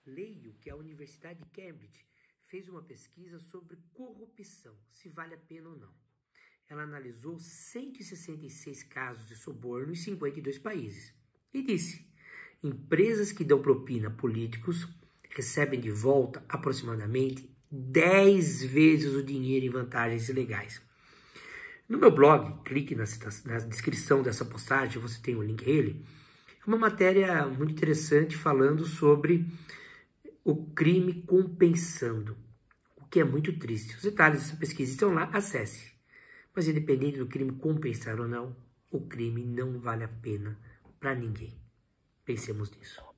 leio que a Universidade de Cambridge fez uma pesquisa sobre corrupção, se vale a pena ou não. Ela analisou 166 casos de suborno em 52 países e disse: empresas que dão propina a políticos recebem de volta aproximadamente 10 vezes o dinheiro em vantagens ilegais. No meu blog, clique na descrição dessa postagem, você tem o link a ele. É uma matéria muito interessante falando sobre o crime compensando, o que é muito triste. Os detalhes dessa pesquisa estão lá, acesse. Mas independente do crime compensar ou não, o crime não vale a pena para ninguém. Pensemos nisso.